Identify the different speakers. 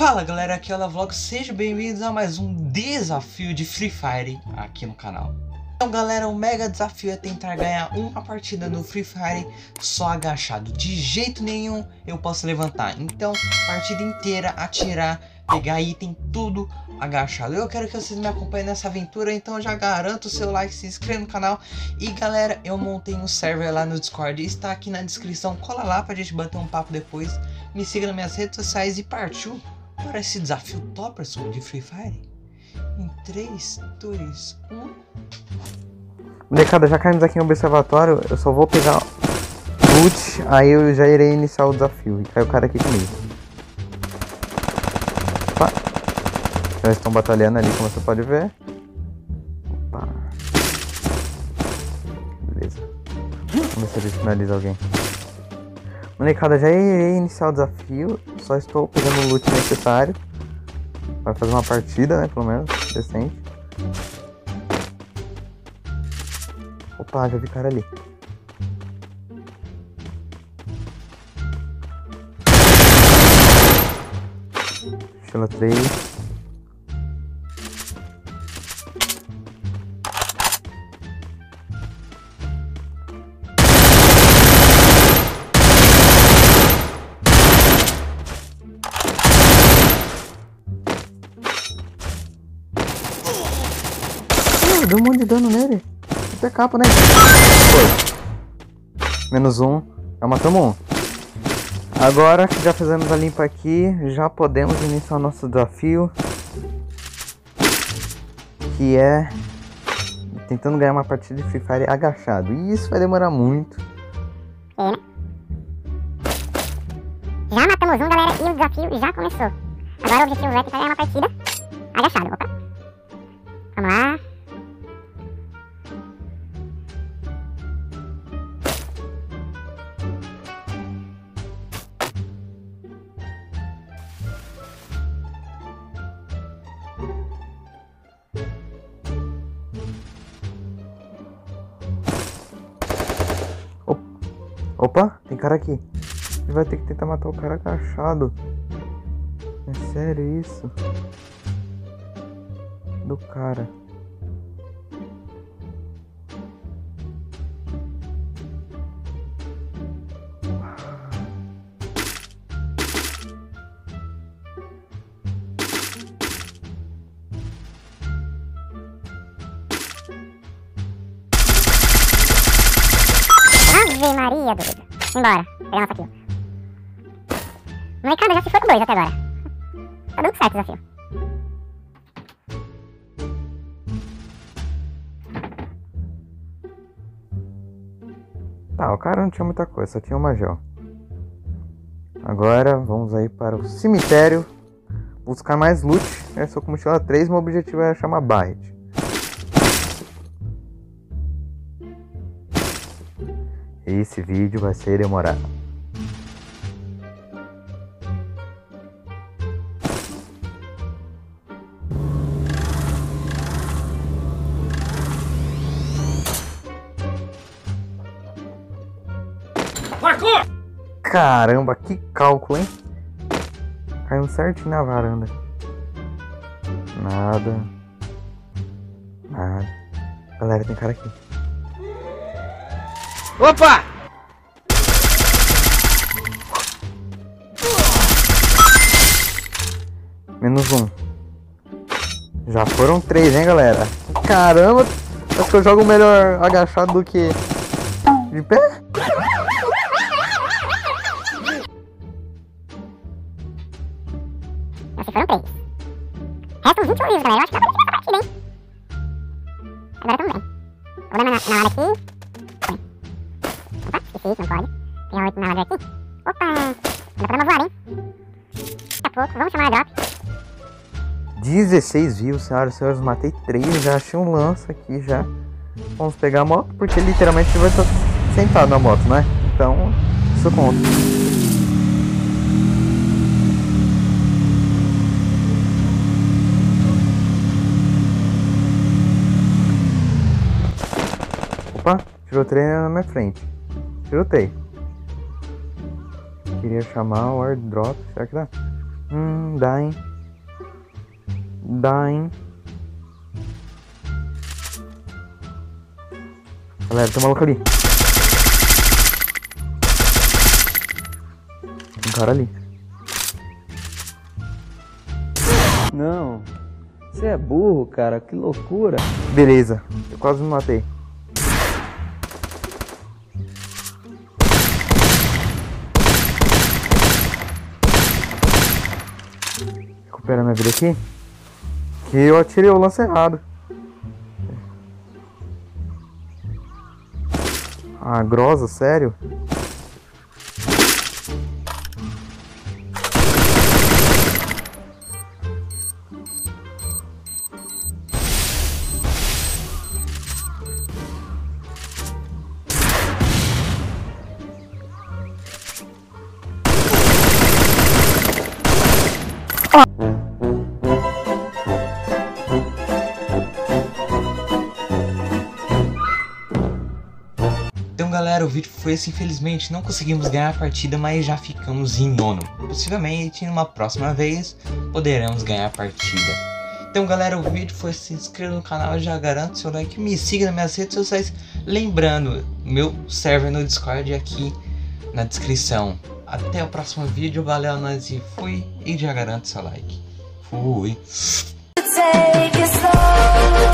Speaker 1: Fala galera, aqui é o Vlog, sejam bem-vindos a mais um desafio de Free Fire aqui no canal. Então galera, o mega desafio é tentar ganhar uma partida no Free Fire só agachado. De jeito nenhum eu posso levantar, então partida inteira, atirar, pegar item, tudo agachado. Eu quero que vocês me acompanhem nessa aventura, então já garanto o seu like, se inscreva no canal. E galera, eu montei um server lá no Discord, está aqui na descrição, cola lá pra gente bater um papo depois. Me siga nas minhas redes sociais e partiu para esse desafio topperson de Free Fire. Em 3, 2, 1.
Speaker 2: Molecada, já caímos aqui no observatório. Eu só vou pegar loot, aí eu já irei iniciar o desafio. E caiu o cara aqui comigo. Opa. Já estão batalhando ali, como você pode ver. Opa. Beleza. Vamos ver se eles finalizam alguém. Molecada, já irei iniciar o desafio. Só estou pegando o loot necessário para fazer uma partida, né? Pelo menos, decente. Opa, já vi cara ali. Estilo 3. Deu um monte de dano nele. Até capa, né? Foi. Menos um. Já matamos um. Agora que já fizemos a limpa aqui, já podemos iniciar o nosso desafio. Que é tentando ganhar uma partida de Free Fire agachado. E isso vai demorar muito.
Speaker 3: É, né? Já matamos um, galera, e o desafio já começou. Agora o objetivo é tentar ganhar uma partida agachado. Opa. Vamos lá.
Speaker 2: Opa, tem cara aqui. Ele vai ter que tentar matar o cara agachado. É sério isso? Do cara.
Speaker 3: Ave Maria, doido. Embora. Pegar nossa kill. Molecada, já se foi com 2 até agora. Tá dando certo o desafio.
Speaker 2: Tá, o cara não tinha muita coisa, só tinha uma gel. Agora vamos aí para o cemitério buscar mais loot. Eu sou com mochila 3, meu objetivo é chamar Barret. Esse vídeo vai ser demorado.
Speaker 1: Marcou!
Speaker 2: Caramba, que cálculo, hein? Caiu certinho na varanda. Nada. Nada. Galera, tem cara aqui.
Speaker 1: Opa!
Speaker 2: Menos um. Já foram 3, hein, galera? Caramba, acho que eu jogo melhor agachado do que de pé.
Speaker 3: Esses foram 3. Restam 21 vivos, galera. Eu acho que dá pra tirar essa partida, hein? Agora tamo bem. Vou dar na área aqui. Opa, esqueci, não pode. Tem 8 na área aqui. Opa! Dá pra voar, hein? Daqui a pouco, vamos chamar a drop.
Speaker 2: 16 vivos, senhoras e senhores. Matei 3, já achei um lança aqui já. Vamos pegar a moto, porque literalmente você vai estar sentado na moto, né? Então, isso conta. Opa, tiroteio na minha frente. Tirotei. Queria chamar o airdrop, será que dá? Dá, hein? Dá, hein? Galera, tem um maluco ali. Tem um cara ali. Não. Você é burro, cara. Que loucura. Beleza. Eu quase me matei. Recupera minha vida aqui. Que eu atirei o lance errado. Ah, grossa, sério?
Speaker 1: Então galera, o vídeo foi esse, infelizmente não conseguimos ganhar a partida, mas já ficamos em nono. Possivelmente, numa próxima vez, poderemos ganhar a partida. Então galera, o vídeo foi esse, se inscreva no canal, já garanto seu like, me siga nas minhas redes sociais. Lembrando, meu server no Discord aqui na descrição. Até o próximo vídeo, valeu, nós e fui, e já garanto seu like. Fui!
Speaker 4: Take it slow.